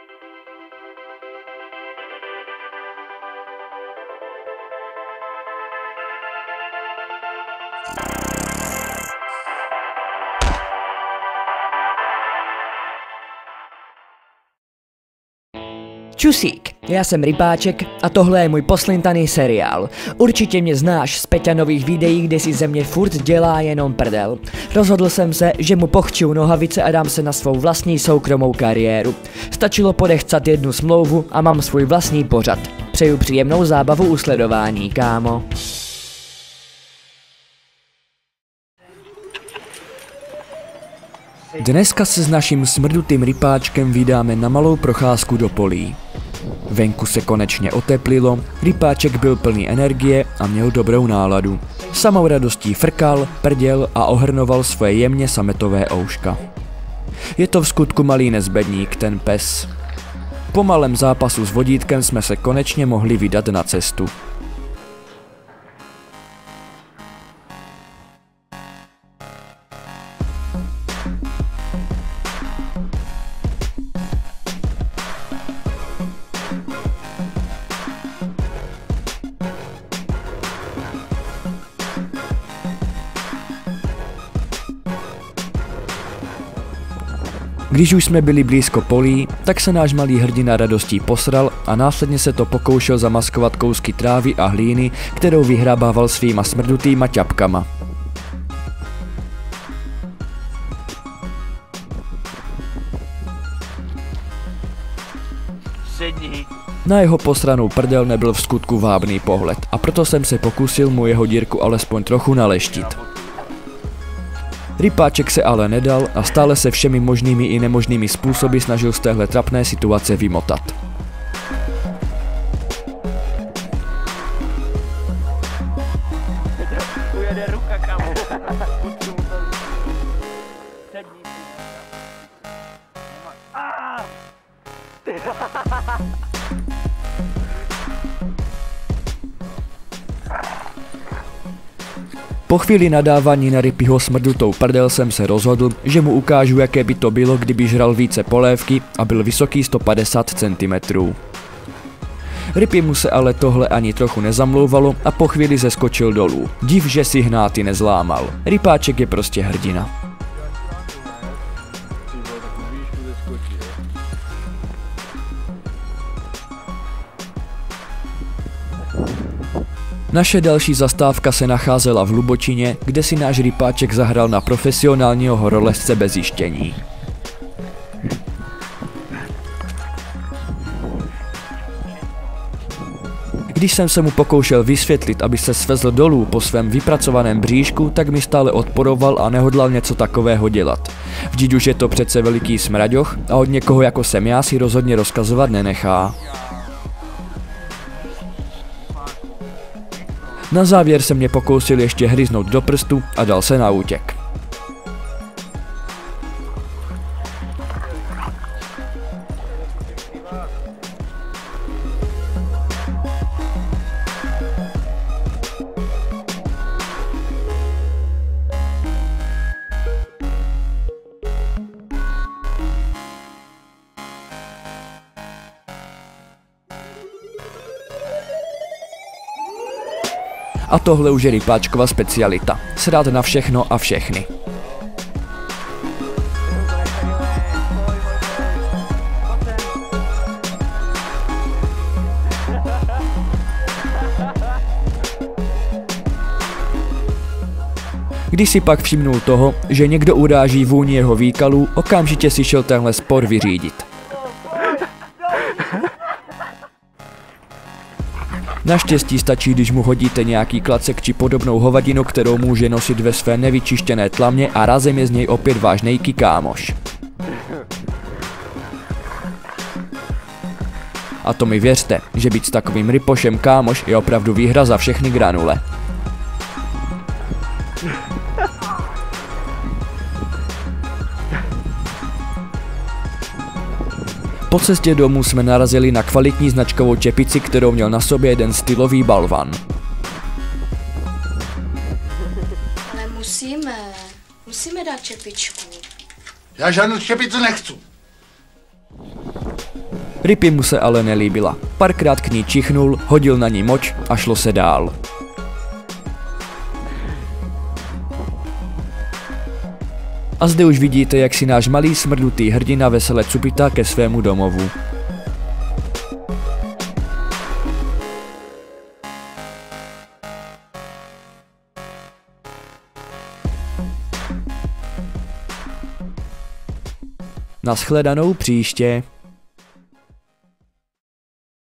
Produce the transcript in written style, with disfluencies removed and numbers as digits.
Čusík, já jsem Rybáček a tohle je můj poslintaný seriál. Určitě mě znáš z Peťanových videí, kde si ze mě furt dělá jenom prdel. Rozhodl jsem se, že mu pochčiju nohavice a dám se na svou vlastní soukromou kariéru. Stačilo podechcat jednu smlouvu a mám svůj vlastní pořad. Přeju příjemnou zábavu u sledování, kámo. Dneska se s naším smrdutým rypáčkem vydáme na malou procházku do polí. Venku se konečně oteplilo, rypáček byl plný energie a měl dobrou náladu. Samou radostí frkal, prděl a ohrnoval svoje jemně sametové ouška. Je to vskutku malý nezbedník, ten pes. Po malém zápasu s vodítkem jsme se konečně mohli vydat na cestu. Když už jsme byli blízko polí, tak se náš malý hrdina radostí posral a následně se to pokoušel zamaskovat kousky trávy a hlíny, kterou vyhrabával svýma smrdutýma ťapkama. Na jeho posranou prdel nebyl v skutku vábný pohled a proto jsem se pokusil mu jeho dírku alespoň trochu naleštit. Rypáček se ale nedal a stále se všemi možnými i nemožnými způsoby snažil z téhle trapné situace vymotat. Po chvíli nadávání na Rypího smrdutou prdel jsem se rozhodl, že mu ukážu, jaké by to bylo, kdyby žral více polévky a byl vysoký 150 cm. Rypí mu se ale tohle ani trochu nezamlouvalo a po chvíli zeskočil dolů. Div, že si hnáty nezlámal. Rypáček je prostě hrdina. Naše další zastávka se nacházela v Lubočině, kde si náš Rypáček zahrál na profesionálního horolezce bez jištění. Když jsem se mu pokoušel vysvětlit, aby se svezl dolů po svém vypracovaném bříšku, tak mi stále odporoval a nehodlal něco takového dělat. Vždyť už je to přece veliký smraďoch a od někoho jako jsem já si rozhodně rozkazovat nenechá. Na závěr se mě pokusil ještě hryznout do prstu a dal se na útěk. A tohle už je Rypáčkova specialita. Srát na všechno a všechny. Když si pak všimnul toho, že někdo uráží vůni jeho výkalů, okamžitě si šel tenhle spor vyřídit. Naštěstí stačí, když mu hodíte nějaký klacek či podobnou hovadinu, kterou může nosit ve své nevyčištěné tlamě a razem je z něj opět váš nejký kámoš. A to mi věřte, že být s takovým rypošem kámoš je opravdu výhra za všechny granule. Po cestě domů jsme narazili na kvalitní značkovou čepici, kterou měl na sobě jeden stylový balvan. Ale musíme dát čepičku. Já žádnou čepici nechci. Ripy mu se ale nelíbila. Párkrát k ní čichnul, hodil na ní moč a šlo se dál. A zde už vidíte, jak si náš malý smrdutý hrdina vesele cupitá ke svému domovu. Nashledanou příště.